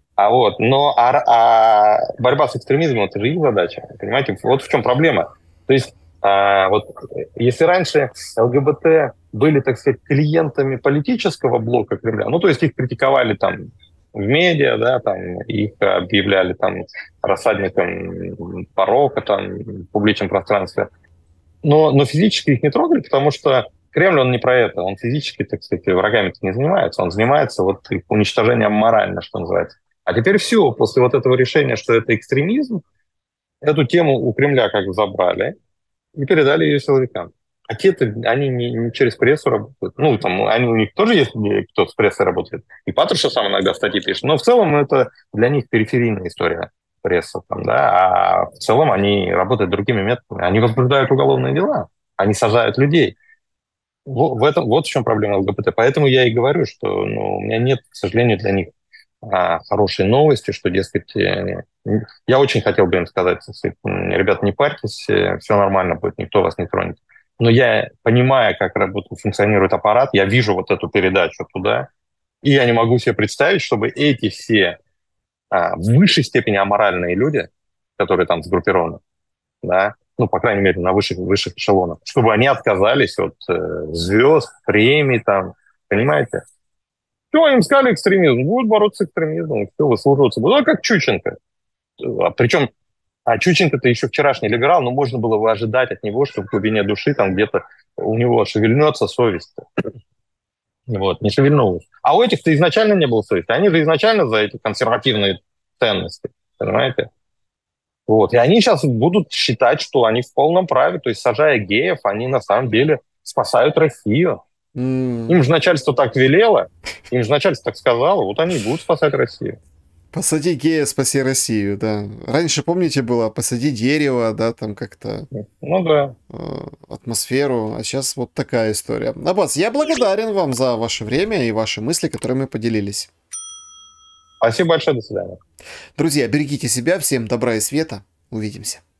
Борьба с экстремизмом — это же их задача, понимаете? Вот в чем проблема. То есть, если раньше ЛГБТ были, так сказать, клиентами политического блока Кремля, ну, то есть их критиковали там в медиа, да, там их объявляли там рассадником порока там в публичном пространстве, но физически их не трогали, потому что Кремль, он не про это, он физически, так сказать, врагами не занимается, он занимается вот их уничтожением морально, что называется. А теперь все, после вот этого решения, что это экстремизм, эту тему у Кремля как забрали и передали ее силовикам. А те-то, они не через прессу работают. Ну, там, у них тоже есть кто с прессой работает. И Патрушев сам иногда статьи пишет. Но в целом это для них периферийная история пресса. Там, да? А в целом они работают другими методами. Они возбуждают уголовные дела. Они сажают людей. Вот в чем проблема ЛГБТ. Поэтому я и говорю, что у меня нет, к сожалению, для них хорошей новости, что, дескать, я очень хотел бы им сказать, ребята, не парьтесь, все нормально будет, никто вас не тронет. Но я, понимая, как функционирует аппарат, я вижу вот эту передачу туда, и я не могу себе представить, чтобы эти все в высшей степени аморальные люди, которые там сгруппированы, да, ну, по крайней мере, на высших эшелонах, чтобы они отказались от звезд, премий там, понимаете? Все, им сказали экстремизм, будут бороться с экстремизмом, все, выслуживаться будут. А как Чученко. Причем, Чученко-то еще вчерашний либерал, но можно было бы ожидать от него, что в глубине души там где-то у него шевельнется совесть. Вот, не шевельнулась. А у этих-то изначально не было совести. Они же изначально за эти консервативные ценности, понимаете? Вот. И они сейчас будут считать, что они в полном праве, то есть сажая геев, они на самом деле спасают Россию. Им же начальство так велело, им же начальство так сказало, вот они и будут спасать Россию. Посади гея, спаси Россию, да. Раньше, помните, было посади дерево, да, там как-то Ну да. атмосферу, а сейчас вот такая история. Аббас, я благодарен вам за ваше время и ваши мысли, которыми поделились. Спасибо большое, до свидания. Друзья, берегите себя, всем добра и света, увидимся.